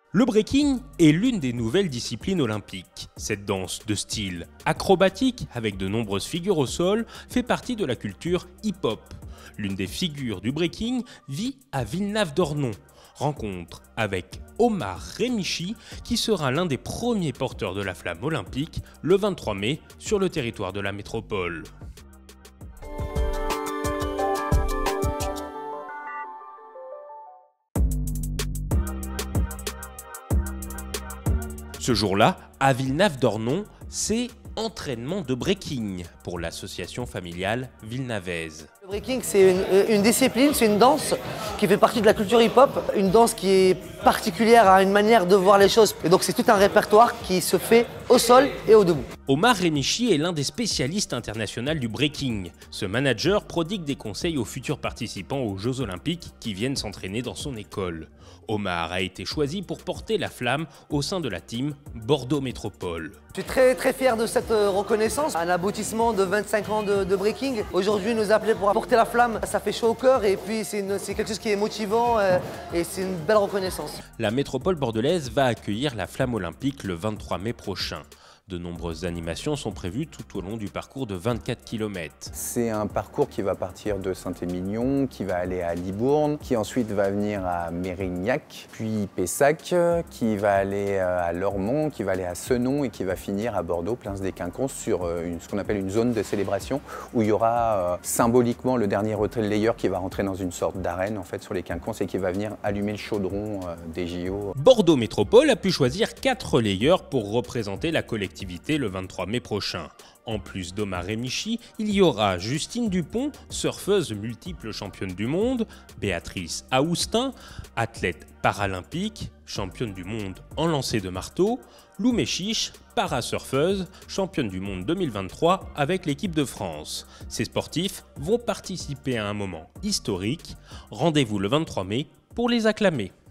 Le breaking est l'une des nouvelles disciplines olympiques. Cette danse de style acrobatique, avec de nombreuses figures au sol, fait partie de la culture hip-hop. L'une des figures du breaking vit à Villenave-d'Ornon. Rencontre avec Omar Rémichi, qui sera l'un des premiers porteurs de la flamme olympique le 23 mai sur le territoire de la métropole. Ce jour-là, à Villenave-d'Ornon, c'est entraînement de breaking pour l'association familiale villenavaise. Le breaking, c'est une discipline, c'est une danse qui fait partie de la culture hip-hop, une danse qui est particulière à une manière de voir les choses. Et donc c'est tout un répertoire qui se fait au sol et au debout. Omar Rémichi est l'un des spécialistes internationaux du breaking. Ce manager prodigue des conseils aux futurs participants aux Jeux Olympiques qui viennent s'entraîner dans son école. Omar a été choisi pour porter la flamme au sein de la team Bordeaux Métropole. Je suis très fier de cette reconnaissance, un aboutissement de 25 ans de breaking. Aujourd'hui, nous appeler pour apporter la flamme, ça fait chaud au cœur et puis c'est quelque chose qui est motivant et c'est une belle reconnaissance. La métropole bordelaise va accueillir la flamme olympique le 23 mai prochain. De nombreuses animations sont prévues tout au long du parcours de 24 km. C'est un parcours qui va partir de Saint-Émilion, qui va aller à Libourne, qui ensuite va venir à Mérignac, puis Pessac, qui va aller à Lormont, qui va aller à Senon et qui va finir à Bordeaux, Plains des Quinconces, sur ce qu'on appelle une zone de célébration où il y aura symboliquement le dernier relayeur qui va rentrer dans une sorte d'arène en fait, sur les Quinconces et qui va venir allumer le chaudron des JO. Bordeaux Métropole a pu choisir 4 relayeurs pour représenter la collectivité le 23 mai prochain. En plus d'Omar Rémichi, il y aura Justine Dupont, surfeuse multiple championne du monde, Béatrice Aoustin, athlète paralympique, championne du monde en lancer de marteau, Lou Méchiche, parasurfeuse, championne du monde 2023 avec l'équipe de France. Ces sportifs vont participer à un moment historique. Rendez-vous le 23 mai pour les acclamer.